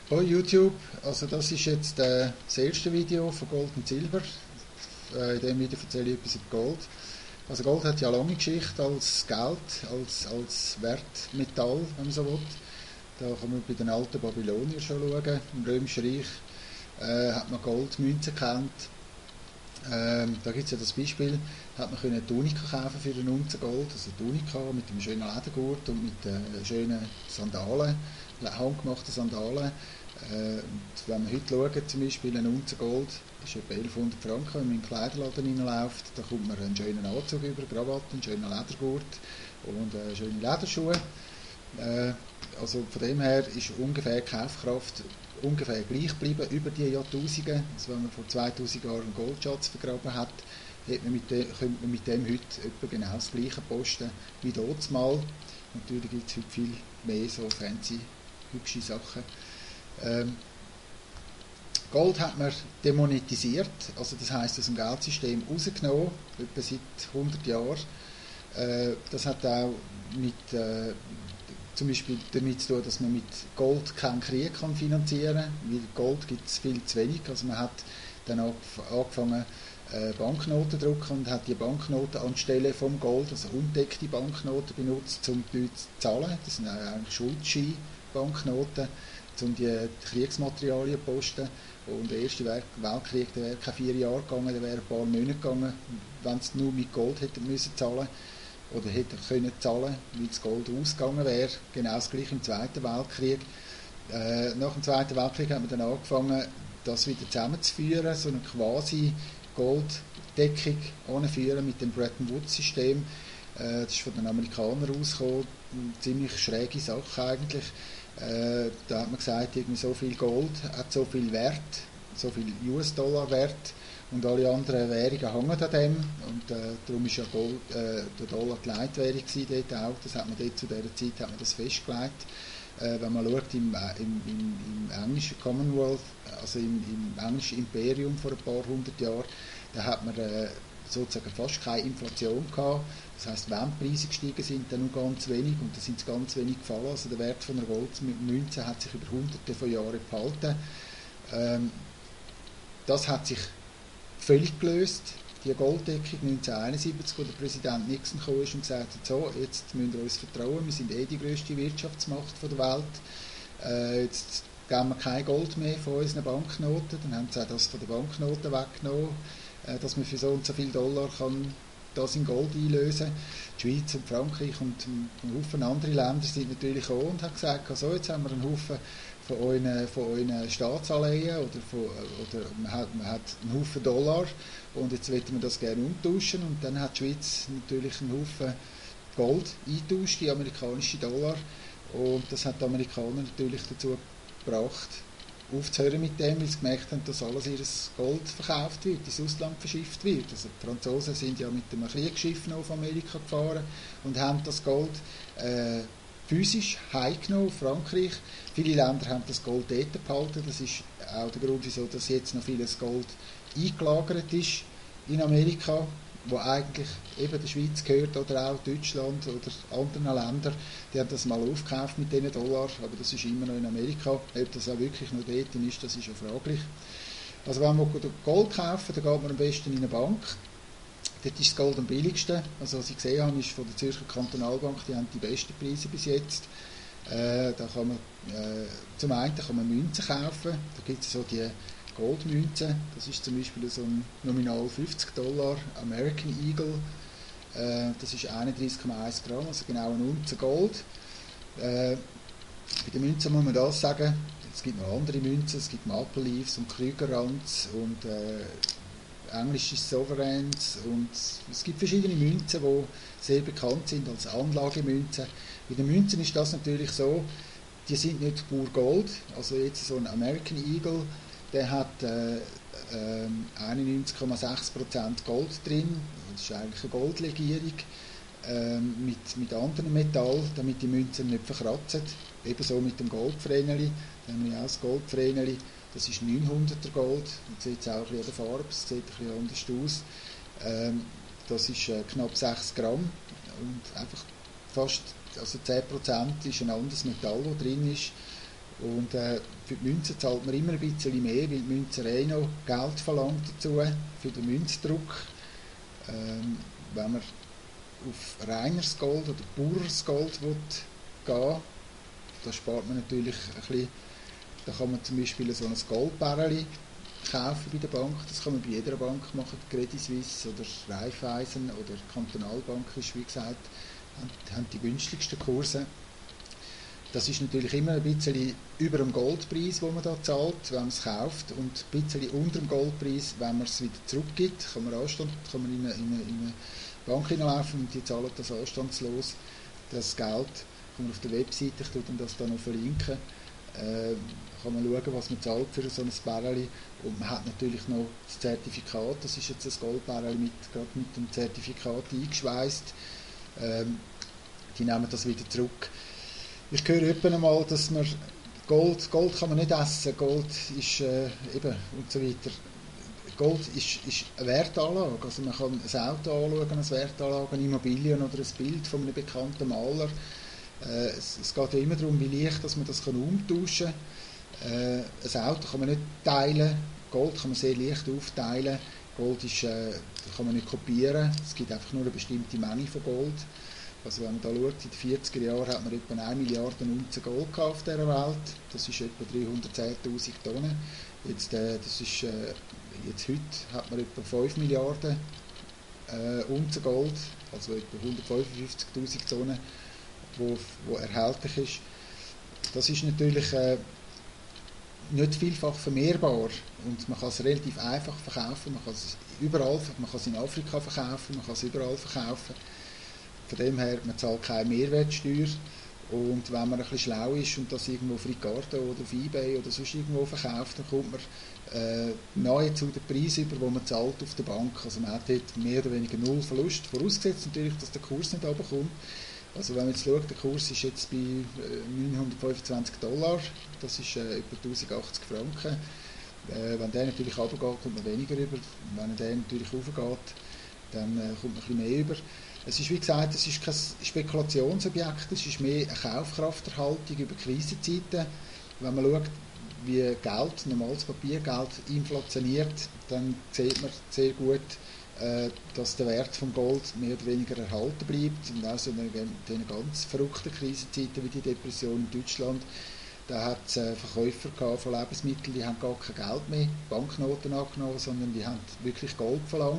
Oh, YouTube, also das ist jetzt das erste Video von Gold und Silber. In diesem Video erzähle ich etwas über Gold. Also Gold hat ja eine lange Geschichte als Geld, als Wertmetall, wenn man so will. Da kann man bei den alten Babyloniern schon schauen. Im Römischen Reich hat man Goldmünzen gekannt. Da gibt es ja das Beispiel, hat man eine Tunika kaufen für eine Unze Gold, also eine Tunika mit einem schönen Ledergurt und mit schönen Sandalen, handgemachten Sandalen. Und wenn man heute schaut, zum Beispiel eine Unze Gold, das ist etwa 1100 Franken, wenn man in den Kleiderladen reinläuft, da kommt man einen schönen Anzug über, Krawatte, einen schönen Ledergurt und schöne Lederschuhe. Also von dem her ist ungefähr die Kaufkraft ungefähr gleich geblieben über die Jahrtausende. Also wenn man vor 2000 Jahren einen Goldschatz vergraben hat, könnte man mit dem heute etwa genau das gleiche posten wie damals. Natürlich gibt es heute viel mehr so fancy, hübsche Sachen. Gold hat man demonetisiert, also das heisst aus dem Geldsystem rausgenommen, etwa seit 100 Jahren. Das hat auch mit zum Beispiel damit zu tun, dass man mit Gold keinen Krieg kann finanzieren kann, weil Gold gibt es viel zu wenig. Also man hat dann angefangen Banknoten zu drucken und hat die Banknoten anstelle vom Gold, also undeckte Banknoten benutzt, um die Leute zu zahlen. Das sind eigentlich Schuldschein-Banknoten, um die Kriegsmaterialien zu posten. Und der Erste Weltkrieg, der wäre keine 4 Jahre gegangen, der wäre ein paar Monate gegangen, wenn es nur mit Gold hätten müssen zahlen oder hätte können zahlen, weil das Gold ausgegangen wäre. Genau das gleiche im Zweiten Weltkrieg. Nach dem Zweiten Weltkrieg hat man dann angefangen, das wieder zusammenzuführen, so eine quasi Golddeckung anzuführen mit dem Bretton Woods-System. Das ist von den Amerikanern rausgekommen, eine ziemlich schräge Sache eigentlich. Da hat man gesagt, irgendwie so viel Gold hat so viel Wert, so viel US-Dollar Wert, und alle anderen Währungen hängen an dem, und darum ist ja Gold, der Dollar die Leitwährung dort auch. Das hat man dort zu dieser Zeit hat man das festgelegt. Wenn man schaut, im englischen Commonwealth, also im englischen Imperium vor ein paar hundert Jahren, da hat man sozusagen fast keine Inflation gehabt. Das heisst, wenn die Preise gestiegen sind, dann nur ganz wenig, und da sind es ganz wenig gefallen. Also der Wert von einer Goldmünze hat sich über hunderte von Jahren behalten. Das hat sich völlig gelöst. Die Golddeckung 1971, wo der Präsident Nixon kam und gesagt hat, so, jetzt müsst ihr uns vertrauen, wir sind die grösste Wirtschaftsmacht der Welt, jetzt geben wir kein Gold mehr von unseren Banknoten, dann haben sie auch das von den Banknoten weggenommen, dass man für so und so viel Dollar kann das in Gold einlösen. Die Schweiz und Frankreich und ein Haufen andere Länder sind natürlich auch und haben gesagt, also jetzt haben wir einen Haufen von euren Staatsanleihen oder man hat einen Haufen Dollar und jetzt wollen wir das gerne umtauschen, und dann hat die Schweiz natürlich einen Haufen Gold eingetauscht, die amerikanischen Dollar, und das hat die Amerikaner natürlich dazu gebracht, aufzuhören mit dem, weil sie gemerkt haben, dass alles ihr Gold verkauft wird, ins Ausland verschifft wird. Also die Franzosen sind ja mit einem Kriegsschiff auf Amerika gefahren und haben das Gold physisch heimgenommen, Frankreich. Viele Länder haben das Gold dort behalten. Das ist auch der Grund, wieso dass jetzt noch vieles Gold eingelagert ist in Amerika, wo eigentlich eben der Schweiz gehört, oder auch Deutschland oder anderen Ländern. Die haben das mal aufgekauft mit diesen Dollar, aber das ist immer noch in Amerika. Ob das auch wirklich noch dort ist, das ist ja fraglich. Also wenn wir Gold kaufen, dann geht man am besten in eine Bank. Dort ist das Gold am billigsten. Also was ich gesehen habe, ist von der Zürcher Kantonalbank, die haben die besten Preise bis jetzt. Da kann man, zum einen kann man Münzen kaufen, da gibt es so die Goldmünzen, das ist zum Beispiel so ein nominal $50 American Eagle, das ist 31,1 Gramm, also genau eine Unze Gold. Bei den Münzen muss man das sagen, es gibt noch andere Münzen, es gibt Maple Leafs und Krügerrands und englische Sovereigns, und es gibt verschiedene Münzen, die sehr bekannt sind als Anlagemünzen. Bei den Münzen ist das natürlich so, die sind nicht pur Gold, also jetzt so ein American Eagle, der hat 91,6% Gold drin, das ist eigentlich eine Goldlegierung mit anderen Metallen, damit die Münzen nicht verkratzen. Ebenso mit dem Goldvreneli, da haben wir auch das Goldvreneli, das ist 900er Gold, man sieht es auch ein bisschen an der Farbe, es sieht ein bisschen anders aus. Das ist knapp 6 Gramm und einfach fast, also 10% ist ein anderes Metall, das drin ist. Und für die Münzen zahlt man immer ein bisschen mehr, weil die Münzerei noch Geld verlangt dazu, für den Münzdruck. Wenn man auf reines Gold oder pures Gold will gehen, da spart man natürlich ein bisschen. Da kann man zum Beispiel so ein Goldbarreli kaufen bei der Bank. Das kann man bei jeder Bank machen, Credit Suisse oder Raiffeisen oder Kantonalbank ist, wie gesagt, haben die günstigsten Kurse. Das ist natürlich immer ein bisschen über dem Goldpreis, den man da zahlt, wenn man es kauft, und ein bisschen unter dem Goldpreis, wenn man es wieder zurückgibt. Kann man in eine Bank hineinlaufen und die zahlen das anstandslos. Das Geld kann man auf der Webseite, ich tue das dann noch verlinken, kann man schauen, was man zahlt für so ein Barreli. Und man hat natürlich noch das Zertifikat, das ist jetzt ein Goldbarreli gerade mit dem Zertifikat eingeschweißt. Die nehmen das wieder zurück. Ich höre öfter einmal, dass man Gold kann man nicht essen, Gold ist eben und so weiter. Gold ist eine Wertanlage, also man kann ein Auto anschauen als Wertanlage, eine Immobilien oder ein Bild von einem bekannten Maler. Es geht ja immer darum, wie leicht dass man das umtauschen kann. Ein Auto kann man nicht teilen, Gold kann man sehr leicht aufteilen. Gold kann man nicht kopieren, es gibt einfach nur eine bestimmte Menge von Gold. Also wenn man da schaut, in den 40er Jahren hat man etwa 1 Milliarde Unzen Gold auf dieser Welt. Das ist etwa 310'000 Tonnen. Jetzt heute hat man etwa 5 Milliarden Unzen Gold, also etwa 155'000 Tonnen, wo erhältlich ist. Das ist natürlich nicht vielfach vermehrbar und man kann es relativ einfach verkaufen. Man kann es in Afrika verkaufen, man kann es überall verkaufen. Von dem her, man zahlt keine Mehrwertsteuer, und wenn man ein bisschen schlau ist und das irgendwo auf Ricardo oder auf eBay oder sonst irgendwo verkauft, dann kommt man nahezu den Preis über, den man zahlt auf der Bank. Also man hat dort mehr oder weniger null Verlust, vorausgesetzt natürlich, dass der Kurs nicht runterkommt. Also wenn man jetzt schaut, der Kurs ist jetzt bei $925, das ist etwa 1080 Franken. Wenn der natürlich runtergeht, kommt man weniger über. Wenn der natürlich raufgeht, dann kommt man ein bisschen mehr über. Es ist, wie gesagt, es ist kein Spekulationsobjekt, es ist mehr eine Kaufkrafterhaltung über Krisenzeiten. Wenn man schaut, wie Geld, normales Papiergeld, inflationiert, dann sieht man sehr gut, dass der Wert von Gold mehr oder weniger erhalten bleibt. Und auch so in den ganz verrückten Krisenzeiten wie die Depression in Deutschland, da hat es Verkäufer von Lebensmitteln, die haben gar kein Geld mehr, Banknoten angenommen, sondern die haben wirklich Gold verlangt.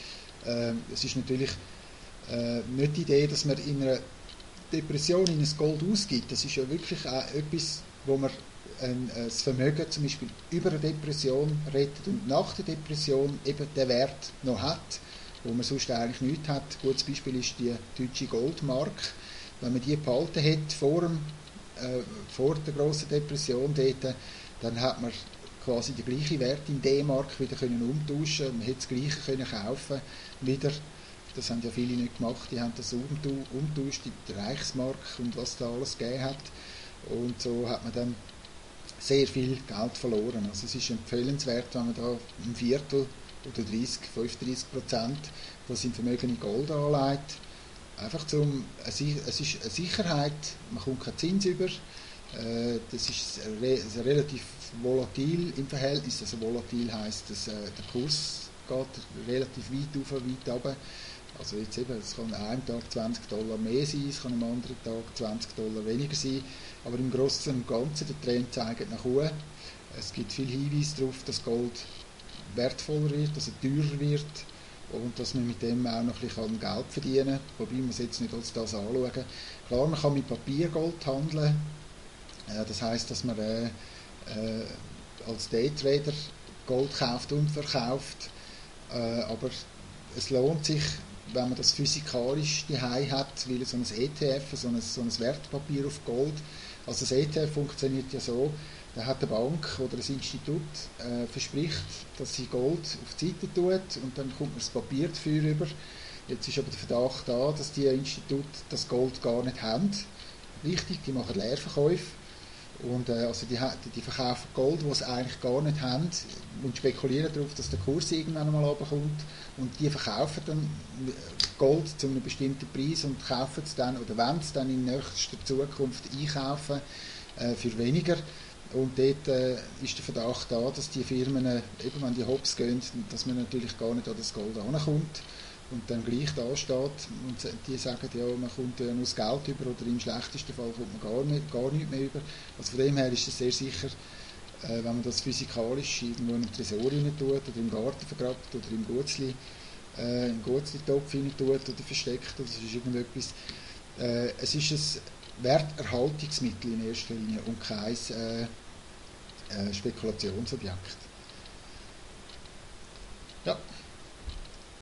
Es ist natürlich nicht die Idee, dass man in einer Depression in ein Gold ausgibt. Das ist ja wirklich auch etwas, wo man das Vermögen zum Beispiel über eine Depression rettet und nach der Depression eben den Wert noch hat, wo man sonst eigentlich nichts hat. Ein gutes Beispiel ist die deutsche Goldmark. Wenn man die behalten hätte vor der grossen Depression dort, dann hat man quasi den gleichen Wert in D-Mark wieder umtauschen. Man hätte das Gleiche kaufen wieder. Das haben ja viele nicht gemacht, die haben das umtauscht in die Reichsmark und was da alles gegeben hat. Und so hat man dann sehr viel Geld verloren. Also es ist empfehlenswert, wenn man da ein Viertel oder 35% von seinem Vermögen in Gold anlegt. Einfach es ist eine Sicherheit, man kommt keinen Zins über. Das ist relativ volatil im Verhältnis. Also volatil heisst, dass der Kurs geht relativ weit auf, weit runter. Also jetzt eben, es kann an einem Tag $20 mehr sein, es kann am anderen Tag $20 weniger sein, aber im Großen und Ganzen, der Trend zeigt nach oben. Es gibt viele Hinweise darauf, dass Gold wertvoller wird, dass er teurer wird und dass man mit dem auch noch ein bisschen Geld verdienen kann, wobei man es jetzt nicht als das anschauen. Klar, man kann mit Papiergold handeln, das heisst, dass man als Daytrader Gold kauft und verkauft, aber es lohnt sich, wenn man das physikalisch daheim hat, weil so ein ETF, so ein Wertpapier auf Gold, also das ETF funktioniert ja so, da hat eine Bank oder ein Institut verspricht, dass sie Gold auf die Seite tut und dann kommt man das Papier dafür über. Jetzt ist aber der Verdacht da, dass die Institute das Gold gar nicht haben. Richtig, die machen Leerverkäufe. Und also die verkaufen Gold, das sie eigentlich gar nicht haben und spekulieren darauf, dass der Kurs irgendwann einmal runterkommt. Und die verkaufen dann Gold zu einem bestimmten Preis und kaufen es dann, oder wollen es dann in nächster Zukunft einkaufen für weniger. Und dort ist der Verdacht da, dass die Firmen, eben wenn die hops gehen, dass man natürlich gar nicht an das Gold herankommt und dann gleich da steht und die sagen, ja, man kommt ja nur das Geld über oder im schlechtesten Fall kommt man gar nichts mehr über. Also von dem her ist es sehr sicher, wenn man das physikalisch irgendwo in einen Tresor rein tut oder im Garten vergrabt oder im Gutzli-Topf rein tut oder versteckt oder es ist irgendetwas. Es ist ein Werterhaltungsmittel in erster Linie und kein Spekulationsobjekt. Ja.